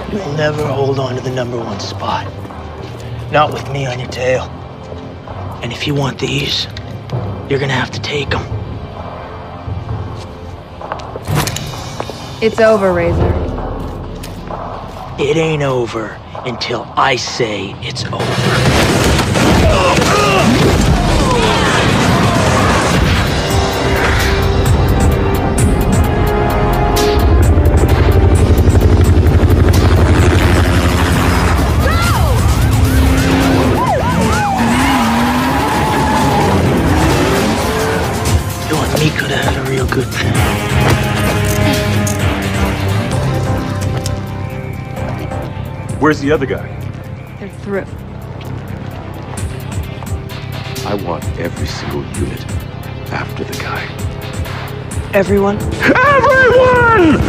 You'll never hold on to the #1 spot. Not with me on your tail. And if you want these, you're gonna have to take them. It's over, Razor. It ain't over until I say it's over. You and me could have had a real good thing. Where's the other guy? They're through. I want every single unit after the guy. Everyone? Everyone!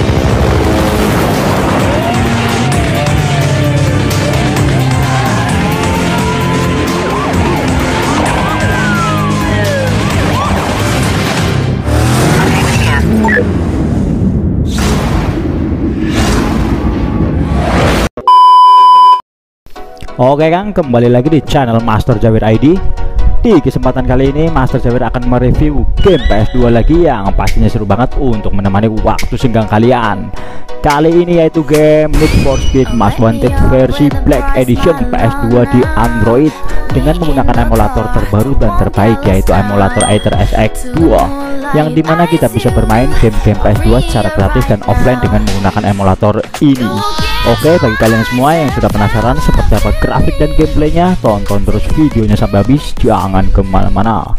Oke Kang, kembali lagi di channel Master Jawir ID. Di kesempatan kali ini Master Jawir akan mereview game PS2 lagi yang pastinya seru banget untuk menemani waktu senggang kalian. Kali ini yaitu game Need for Speed Most Wanted versi Black Edition PS2 di Android dengan menggunakan emulator terbaru dan terbaik, yaitu emulator Aether SX2, yang dimana kita bisa bermain game-game PS2 secara gratis dan offline dengan menggunakan emulator ini. Oke, bagi kalian semua yang sudah penasaran seperti apa grafik dan gameplaynya, tonton terus videonya sampai habis, jangan kemana-mana.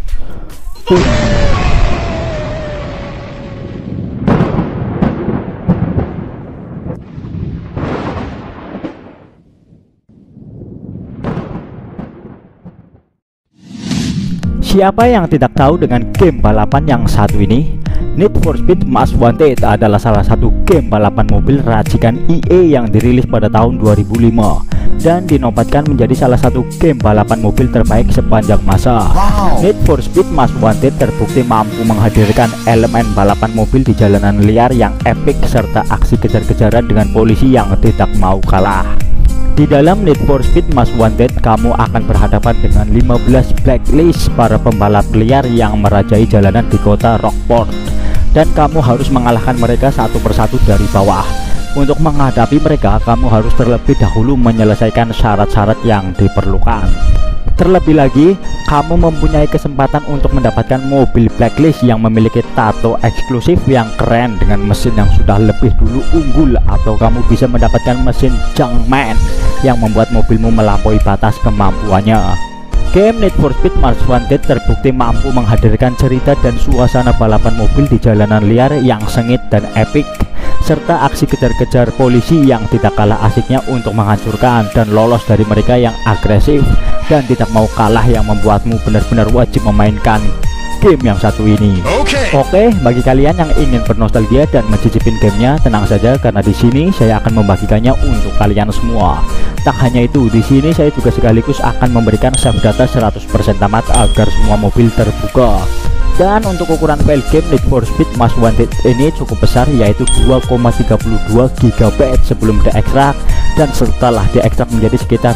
Siapa yang tidak tahu dengan game balapan yang satu ini? Need for Speed Most Wanted adalah salah satu game balapan mobil racikan EA yang dirilis pada tahun 2005 dan dinobatkan menjadi salah satu game balapan mobil terbaik sepanjang masa. Need for Speed Most Wanted terbukti mampu menghadirkan elemen balapan mobil di jalanan liar yang epik serta aksi kejar-kejaran dengan polisi yang tidak mau kalah. Di dalam Need for Speed Most Wanted, kamu akan berhadapan dengan 15 blacklist para pembalap liar yang merajai jalanan di kota Rockport, dan kamu harus mengalahkan mereka satu persatu dari bawah. Untuk menghadapi mereka, kamu harus terlebih dahulu menyelesaikan syarat-syarat yang diperlukan. Terlebih lagi, kamu mempunyai kesempatan untuk mendapatkan mobil blacklist yang memiliki tato eksklusif yang keren dengan mesin yang sudah lebih dulu unggul, atau kamu bisa mendapatkan mesin Junkman yang membuat mobilmu melampaui batas kemampuannya. Game Need for Speed Most Wanted terbukti mampu menghadirkan cerita dan suasana balapan mobil di jalanan liar yang sengit dan epik, serta aksi kejar-kejar polisi yang tidak kalah asiknya untuk menghancurkan dan lolos dari mereka yang agresif dan tidak mau kalah, yang membuatmu benar-benar wajib memainkan game yang satu ini. Oke, bagi kalian yang ingin bernostalgia dan mencicipin gamenya, tenang saja karena di sini saya akan membagikannya untuk kalian semua. Tak hanya itu, di sini saya juga sekaligus akan memberikan save data 100% tamat agar semua mobil terbuka. Dan untuk ukuran file game Need for Speed Most Wanted ini cukup besar, yaitu 2,32 GB sebelum diekstrak, dan setelah diekstrak menjadi sekitar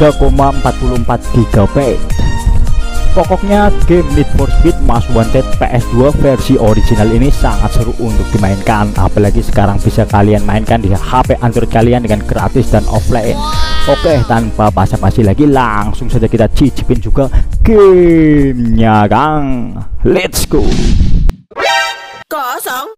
3,44 GB. Pokoknya game Need for Speed Most Wanted PS2 versi original ini sangat seru untuk dimainkan, apalagi sekarang bisa kalian mainkan di HP Android kalian dengan gratis dan offline. Oke, tanpa basa-basi lagi, langsung saja kita cicipin juga gamenya, Kang. Let's go. Kosong.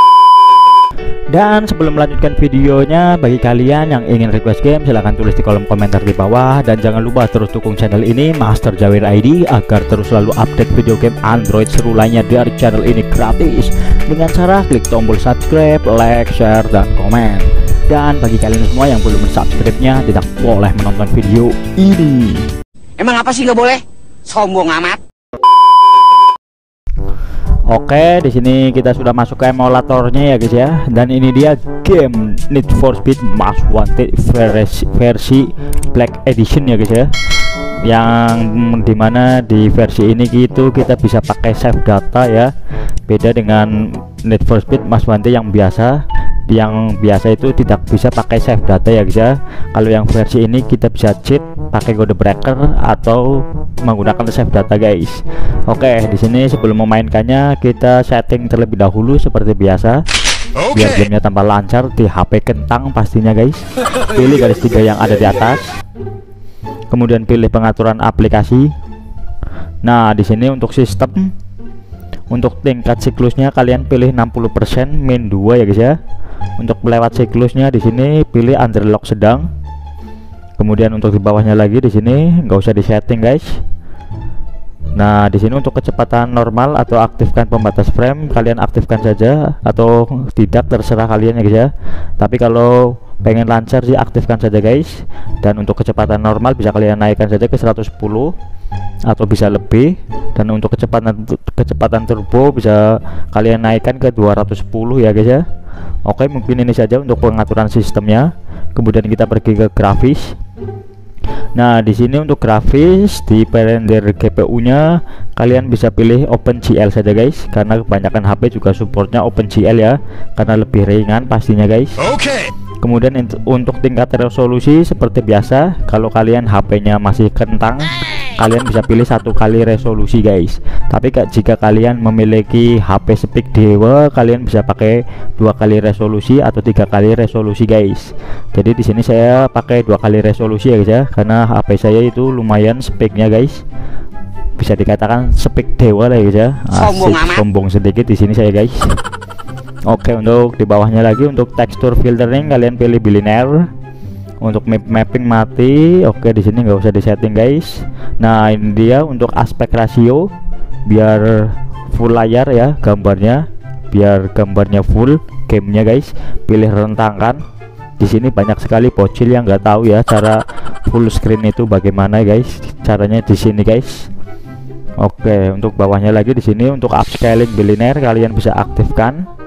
Dan sebelum melanjutkan videonya, bagi kalian yang ingin request game, silahkan tulis di kolom komentar di bawah. Dan jangan lupa terus dukung channel ini Master Jawir ID agar terus selalu update video game Android seru lainnya dari channel ini gratis, dengan cara klik tombol subscribe, like, share, dan komen. Dan bagi kalian semua yang belum subscribe-nya, tidak boleh menonton video ini. Emang apa sih nggak boleh? Sombong amat. Oke, di sini kita sudah masuk ke emulatornya ya guys ya. Dan ini dia game Need for Speed Most Wanted versi Black Edition ya guys ya. Yang dimana di versi ini gitu kita bisa pakai save data ya. Beda dengan Need for Speed Most Wanted yang biasa. yang biasa itu tidak bisa pakai save data ya guys ya. Kalau yang versi ini kita bisa cheat pakai kode breaker atau menggunakan save data guys. Oke, di sini sebelum memainkannya kita setting terlebih dahulu seperti biasa. Biar gamenya tambah lancar di HP kentang pastinya guys. Pilih garis 3 yang ada di atas. Kemudian pilih pengaturan aplikasi. Nah, di sini untuk sistem, untuk tingkat siklusnya kalian pilih 60% min 2 ya guys ya. Untuk lewat siklusnya di sini pilih underlock sedang. Kemudian untuk di bawahnya lagi di sini nggak usah disetting guys. Nah, di sini untuk kecepatan normal atau aktifkan pembatas frame kalian aktifkan saja atau tidak terserah kalian ya guys ya. Tapi kalau pengen lancar sih aktifkan saja guys. Dan untuk kecepatan normal bisa kalian naikkan saja ke 110 atau bisa lebih. Dan untuk kecepatan turbo bisa kalian naikkan ke 210 ya guys ya. Oke, mungkin ini saja untuk pengaturan sistemnya. Kemudian kita pergi ke grafis. Nah, di sini untuk grafis di render GPU-nya kalian bisa pilih OpenGL saja guys, karena kebanyakan HP juga supportnya OpenGL ya, karena lebih ringan pastinya guys. Kemudian untuk tingkat resolusi seperti biasa, kalau kalian HP-nya masih kentang, kalian bisa pilih 1 kali resolusi guys. Tapi jika kalian memiliki HP speed dewa, kalian bisa pakai 2 kali resolusi atau 3 kali resolusi guys. Jadi di sini saya pakai 2 kali resolusi ya guys ya, karena HP saya itu lumayan speknya guys. Bisa dikatakan spek dewa lah ya guys ya. Sombong sedikit di sini saya guys. Oke, untuk di bawahnya lagi untuk tekstur filtering kalian pilih billionaire. Untuk mapping mati. Oke, di sini nggak usah disetting guys. Nah, ini dia untuk aspek rasio biar full layar ya gambarnya, biar gambarnya full gamenya guys. Pilih rentangkan. Di sini banyak sekali bocil yang nggak tahu ya cara full screen itu bagaimana guys. Caranya di sini guys. Oke, untuk bawahnya lagi di sini untuk upscaling billionaire kalian bisa aktifkan.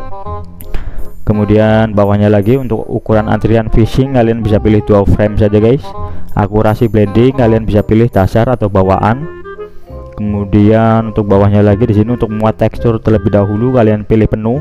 Kemudian bawahnya lagi untuk ukuran antrian fishing kalian bisa pilih 2 frame saja guys. Akurasi blending kalian bisa pilih dasar atau bawaan. Kemudian untuk bawahnya lagi di sini untuk muat tekstur terlebih dahulu kalian pilih penuh.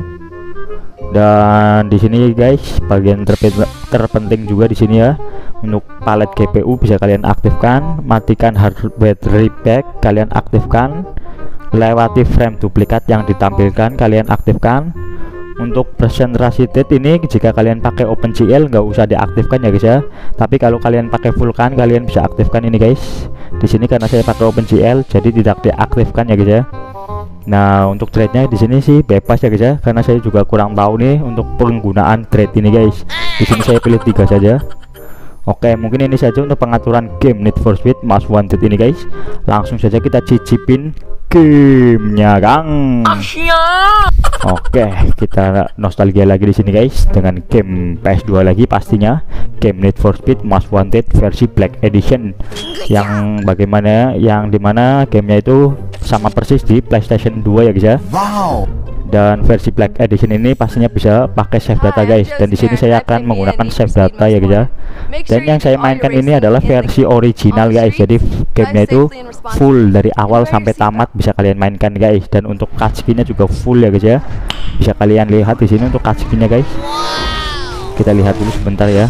Dan di sini guys bagian terpenting juga di sini ya, untuk palet GPU bisa kalian aktifkan. Matikan hardware repack kalian aktifkan. Lewati frame duplikat yang ditampilkan kalian aktifkan. Untuk presentasi date ini jika kalian pakai OpenGL nggak usah diaktifkan ya guys ya. Tapi kalau kalian pakai Vulkan kalian bisa aktifkan ini guys. Di sini karena saya pakai OpenGL jadi tidak diaktifkan ya guys ya. Nah, untuk trade-nya di sini sih bebas ya guys ya, karena saya juga kurang tahu nih untuk penggunaan trade ini guys. Di sini saya pilih 3 saja. Oke, mungkin ini saja untuk pengaturan game Need for Speed Most Wanted ini guys. Langsung saja kita cicipin gamenya Kang. Oke, kita nostalgia lagi di sini guys dengan game PS2 lagi pastinya, game Need for Speed Most Wanted versi Black Edition, yang bagaimana yang dimana gamenya itu sama persis di PlayStation 2 ya guys ya. Wow. Dan versi Black Edition ini pastinya bisa pakai save data guys, dan di sini saya akan menggunakan save data ya guys ya. Dan yang saya mainkan ini adalah versi original guys, jadi gamenya itu full dari awal sampai tamat bisa kalian mainkan guys. Dan untuk cutscene-nya juga full ya guys ya, bisa kalian lihat di sini untuk cutscene-nya guys. Kita lihat dulu sebentar ya.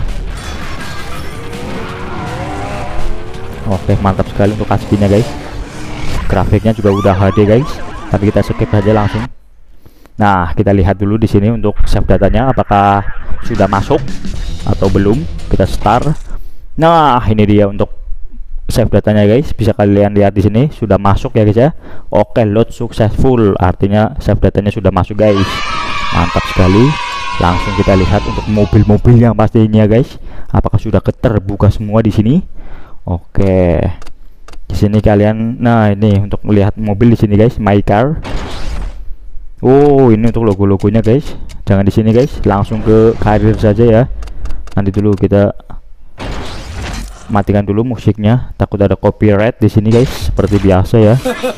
Oke, mantap sekali untuk cutscene-nya guys. Grafiknya juga udah HD guys, tapi kita skip aja langsung. Nah, kita lihat dulu di sini untuk save datanya apakah sudah masuk atau belum. Kita start. Nah, ini dia untuk save datanya guys, bisa kalian lihat di sini sudah masuk ya guys ya. Oke, load successful, artinya save datanya sudah masuk guys. Mantap sekali. Langsung kita lihat untuk mobil-mobil yang pastinya guys, apakah sudah terbuka semua di sini. Oke, di sini kalian, nah ini untuk melihat mobil di sini guys, my car. Oh, ini untuk logo-logonya guys. Jangan di sini guys, langsung ke karir saja ya. Nanti dulu kita matikan dulu musiknya, takut ada copyright di sini guys, seperti biasa ya.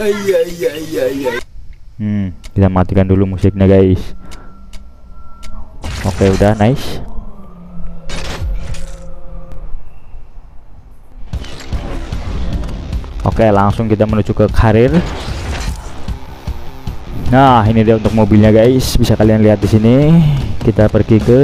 Kita matikan dulu musiknya guys. Oke, udah nice. Oke, langsung kita menuju ke karir. Nah, ini dia untuk mobilnya guys, bisa kalian lihat di sini. Kita pergi ke,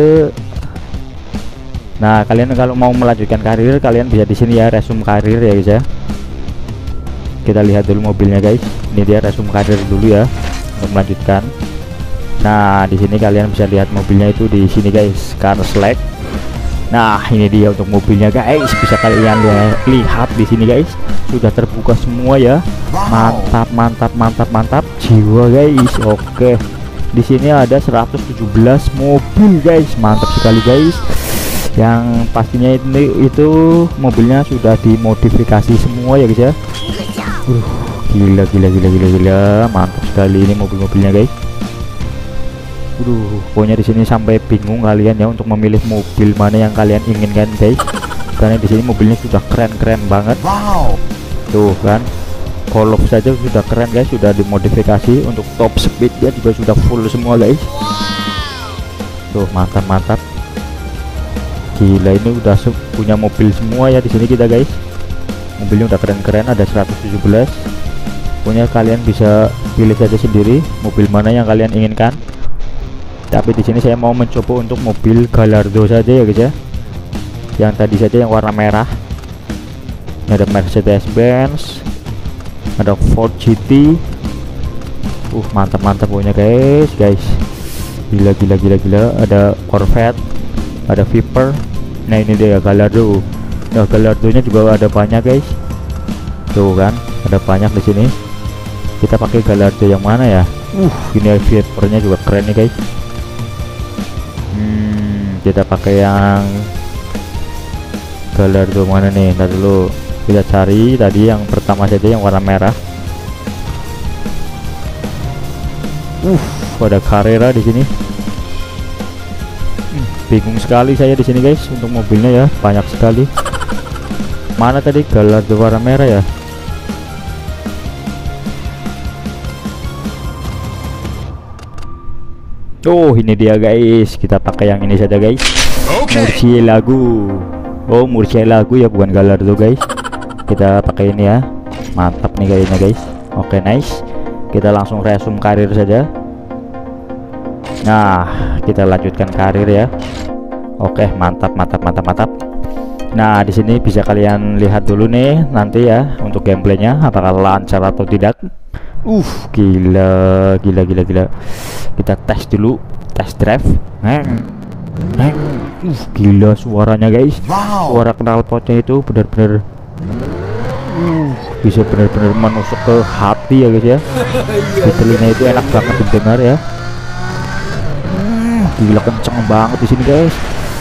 nah kalian kalau mau melanjutkan karir kalian bisa di sini ya, resume karir ya guys ya. Kita lihat dulu mobilnya guys, ini dia resume karir dulu ya untuk melanjutkan. Nah di sini kalian bisa lihat mobilnya itu di sini guys, car select. Nah ini dia untuk mobilnya guys, bisa kalian lihat di sini guys, sudah terbuka semua ya. Mantap mantap mantap mantap jiwa guys. Oke, di sini ada 117 mobil guys, mantap sekali guys. Yang pastinya itu mobilnya sudah dimodifikasi semua ya guys ya. Gila gila gila gila gila, mantap sekali ini mobil-mobilnya guys. Pokoknya di sini sampai bingung kalian ya untuk memilih mobil mana yang kalian inginkan guys, karena di sini mobilnya sudah keren-keren banget. Wow, tuh kan, Golf saja sudah keren guys, sudah dimodifikasi untuk top speednya juga sudah full semua guys. Tuh mantap mantap, gila ini udah punya mobil semua ya di sini kita guys. Mobilnya udah keren-keren, ada 117. Pokoknya kalian bisa pilih saja sendiri mobil mana yang kalian inginkan. Tapi di sini saya mau mencoba untuk mobil Gallardo saja ya guys ya. Yang tadi saja yang warna merah. Ini ada Mercedes-Benz, ada Ford GT. Mantap-mantap pokoknya guys. Gila gila gila gila. Ada Corvette, ada Viper. Nah ini dia Gallardo. Nah Gallardo-nya juga ada banyak guys. Tuh kan, ada banyak di sini. Kita pakai Gallardo yang mana ya? Ini Viper-nya juga keren nih guys. Kita pakai yang Gallardo mana nih? Ntar dulu kita cari tadi yang pertama saja yang warna merah. Ada Carrera di sini. Bingung sekali saya di sini guys untuk mobilnya ya, banyak sekali. Mana tadi Gallardo warna merah ya? Oh ini dia guys, kita pakai yang ini saja guys. Murcielago. Oh Murcielago ya, bukan Gallardo guys. Kita pakai ini ya, mantap nih kayaknya guys. Oke nice, kita langsung resume karir saja. Nah kita lanjutkan karir ya. Oke mantap mantap mantap mantap. Nah di sini bisa kalian lihat dulu nih nanti ya untuk gameplaynya apakah lancar atau tidak. Gila gila gila gila. Kita tes dulu, tes drive. Gila suaranya guys. Suara knalpotnya itu benar-benar bisa benar-benar menusuk ke hati ya guys ya. Di telinga itu enak banget didengar ya. Gila kenceng banget di sini guys.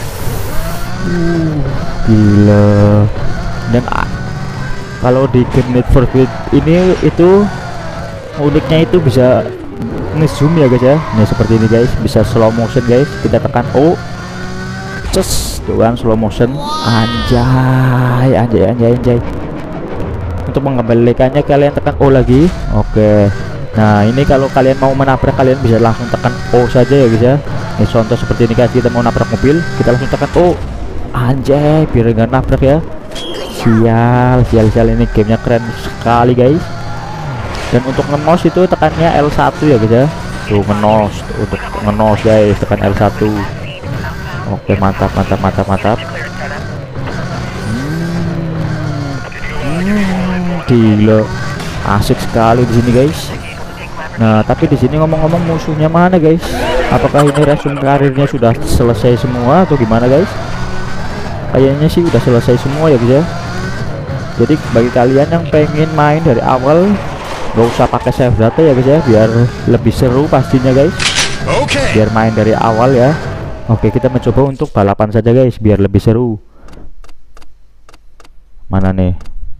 Gila. Dan kalau di game Need for Speed ini itu uniknya itu bisa ngezoom ya guys ya. Nah seperti ini guys, bisa slow motion guys. Kita tekan O, tuh kan slow motion. Anjay anjay anjay anjay. Untuk mengembalikannya kalian tekan O lagi. Oke. Nah ini kalau kalian mau menabrak kalian bisa langsung tekan O saja ya guys ya. Ini contoh seperti ini guys, kita mau nabrak mobil kita langsung tekan O. Anjay, biar nggak nabrak ya. Sial ini gamenya keren sekali guys. Dan untuk ngenos itu tekannya L1 ya guys ya. Tuh ngenos, untuk ngenos guys tekan L1. Oke mantap mantap mantap mantap. Gila asik sekali di sini guys. Nah tapi di sini ngomong-ngomong musuhnya mana guys? Apakah ini resume karirnya sudah selesai semua atau gimana guys? Kayaknya sih udah selesai semua ya guys ya. Jadi bagi kalian yang pengen main dari awal, nggak usah pakai save data ya guys ya, biar lebih seru pastinya guys. Biar main dari awal ya. Oke kita mencoba untuk balapan saja guys biar lebih seru. Mana nih?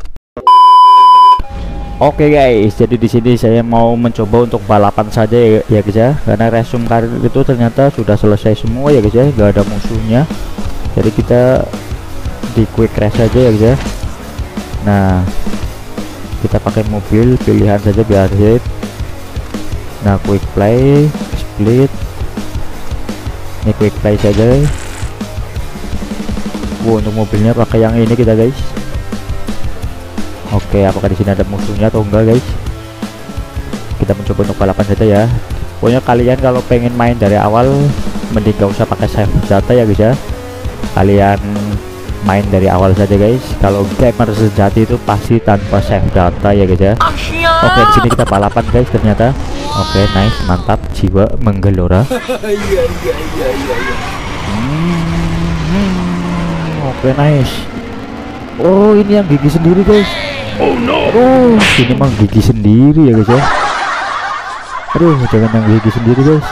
Oke guys, jadi di sini saya mau mencoba untuk balapan saja ya guys ya, karena resume karir itu ternyata sudah selesai semua ya guys ya, nggak ada musuhnya. Jadi kita di quick race saja ya guys ya. Nah kita pakai mobil pilihan saja biar hit. Nah quick play, split. Ini quick play saja. Untuk mobilnya pakai yang ini kita guys. Oke, apakah di sini ada musuhnya atau enggak guys? kita mencoba untuk balapan saja ya. Pokoknya kalian kalau pengen main dari awal mending gak usah pakai save data ya guys ya. Kalian main dari awal saja guys. Kalau gamer sejati itu pasti tanpa save data ya guys ya. Oke, di sini kita balapan guys ternyata. Oke, nice, mantap, jiwa menggelora. Oke, nice. Oh, ini yang gigi sendiri guys. Oh no. Oh, ini mah gigi sendiri ya guys ya. Aduh, jangan yang gigi sendiri guys.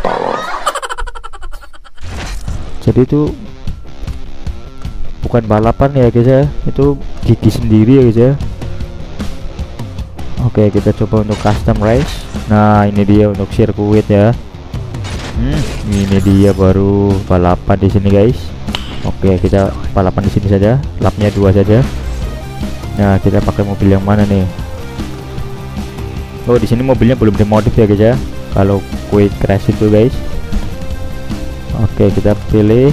Jadi itu bukan balapan ya guys ya, itu gigi sendiri ya guys ya. Oke, kita coba untuk custom race. Nah, ini dia untuk sirkuit ya. Ini dia baru balapan di sini guys. Oke, kita balapan di sini saja, lapnya 2 saja. Nah, kita pakai mobil yang mana nih? Oh, di sini mobilnya belum dimodif ya guys ya. Kalau quick crash itu guys. Oke, kita pilih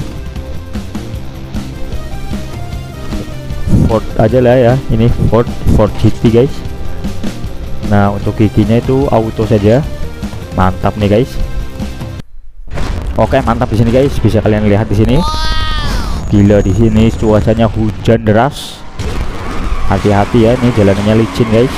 Ford aja lah ya. Ini Ford GT guys. Nah, untuk giginya itu auto saja. Mantap nih guys. Oke, mantap di sini guys. Bisa kalian lihat di sini. Gila, di sini cuacanya hujan deras. Hati-hati ya, ini jalanannya licin guys.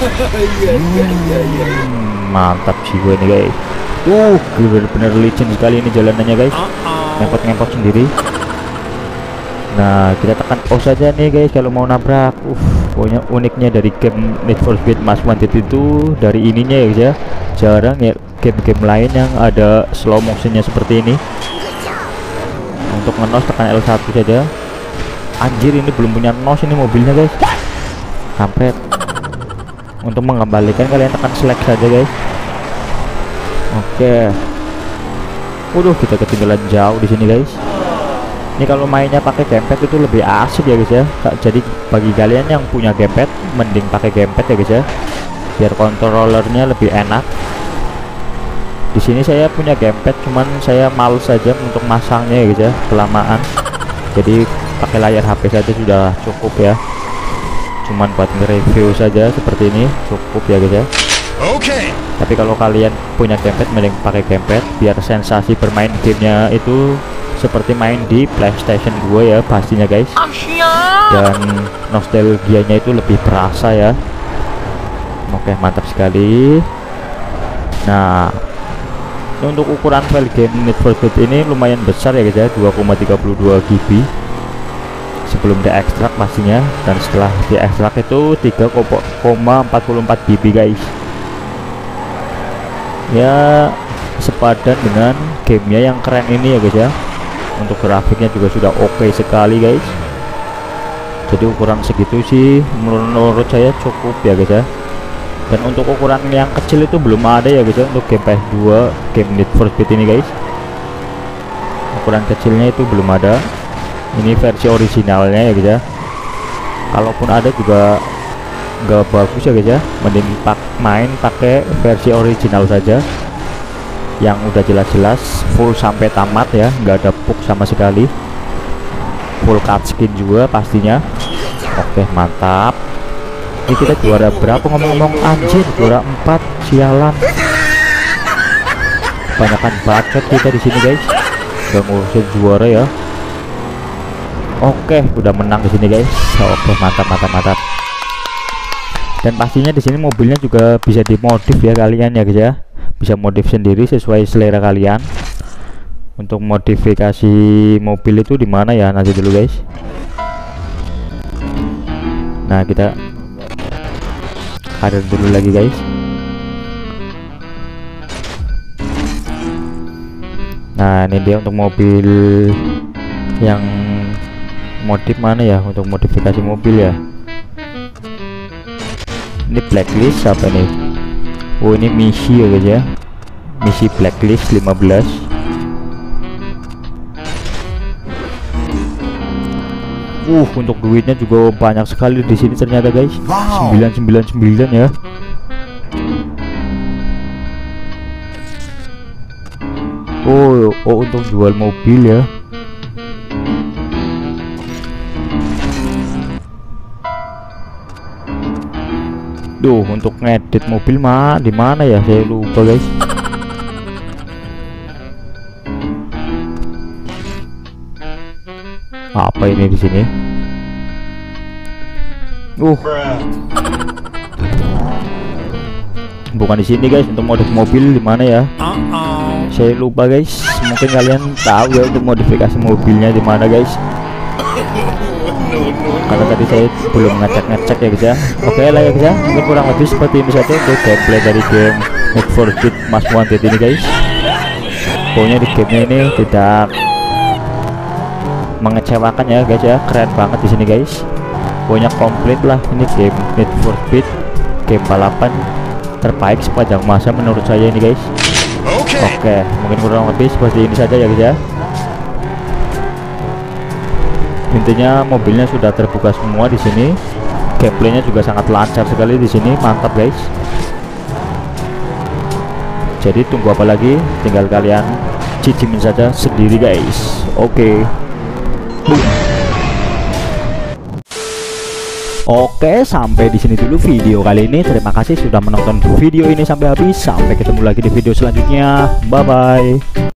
Mantap jiwa nih guys. Bener-bener licin sekali ini jalanannya guys. Ngempot-ngempot sendiri. Nah, kita tekan O saja nih guys kalau mau nabrak. Pokoknya uniknya dari game Need for Speed Most Wanted itu dari ininya ya guys ya. Jarang ya game-game lain yang ada slow motionnya seperti ini. Untuk ngenos tekan L1 saja. Anjir, ini belum punya nos ini mobilnya guys. Sampai untuk mengembalikan kalian tekan select saja guys. Oke. Waduh, kita ketinggalan jauh di sini guys. Ini kalau mainnya pakai gamepad itu lebih asik ya guys ya. Jadi bagi kalian yang punya gamepad mending pakai gamepad ya guys ya. Biar kontrolernya lebih enak. Di sini saya punya gamepad, cuman saya males saja untuk masangnya ya guys ya, kelamaan. Jadi pakai layar HP saja sudah cukup ya. Cuman buat nge-review saja seperti ini cukup ya guys ya. Oke. Tapi kalau kalian punya gamepad mending pakai gamepad biar sensasi bermain gamenya itu seperti main di PlayStation 2 ya pastinya guys. Dan nostalgianya itu lebih berasa ya. Oke, mantap sekali. Nah, ini untuk ukuran file game Need for Speed ini lumayan besar ya guys ya, 2,32 GB sebelum diekstrak pastinya, dan setelah diekstrak itu 3,44 GB guys. Ya, sepadan dengan gamenya yang keren ini ya guys ya. Untuk grafiknya juga sudah oke sekali guys. Jadi ukuran segitu sih menurut saya cukup ya guys ya. Dan untuk ukuran yang kecil itu belum ada ya guys ya untuk game PS2 game Need for Speed ini guys. Ukuran kecilnya itu belum ada. Ini versi originalnya ya guys ya. Kalaupun ada juga nggak bagus ya guys ya. Mending main pakai versi original saja yang udah jelas-jelas full sampai tamat ya, nggak ada bug sama sekali, full cutscene juga pastinya. Oke, mantap. Ini kita juara berapa ngomong-ngomong? Anjir, juara 4, sialan. Banyakan bacot kita di sini guys. Udah ngurusin juara ya. Oke, udah menang di sini guys. Oke, mantap. Dan pastinya di sini mobilnya juga bisa dimodif ya kalian ya guys ya. Bisa modif sendiri sesuai selera kalian. Untuk modifikasi mobil itu di mana ya, nanti dulu guys. Nah, kita karir dulu lagi guys. Nah, ini dia untuk mobil yang modif mana ya, untuk modifikasi mobil ya. Ini blacklist apa nih? Oh, ini misi ya guys ya. Misi blacklist 15. Untuk duitnya juga banyak sekali di sini ternyata guys. 999 ya. Oh, untuk jual mobil ya. Duh, untuk ngedit mobil mah di mana ya? Saya lupa guys. Apa ini di sini? Bukan di sini guys. Untuk modif mobil di mana ya? Saya lupa guys. Mungkin kalian tahu ya untuk modifikasi mobilnya di mana guys. Karena tadi saya belum ngecek ya guys ya. Oke lah ya guys ya. Mungkin kurang lebih seperti ini saja untuk gameplay dari game Need for Speed Most Wanted ini guys. Pokoknya di game ini tidak mengecewakan ya guys ya. Keren banget di sini guys. Pokoknya komplit lah ini game Need for Speed, game balapan terbaik sepanjang masa menurut saya ini guys. Oke, mungkin kurang lebih seperti ini saja ya guys ya. Intinya mobilnya sudah terbuka semua di sini. Gameplaynya juga sangat lancar sekali di sini, mantap guys. Jadi tunggu apa lagi? Tinggal kalian cicipin saja sendiri guys. Oke. Oke, sampai di sini dulu video kali ini. Terima kasih sudah menonton video ini sampai habis. Sampai ketemu lagi di video selanjutnya. Bye bye.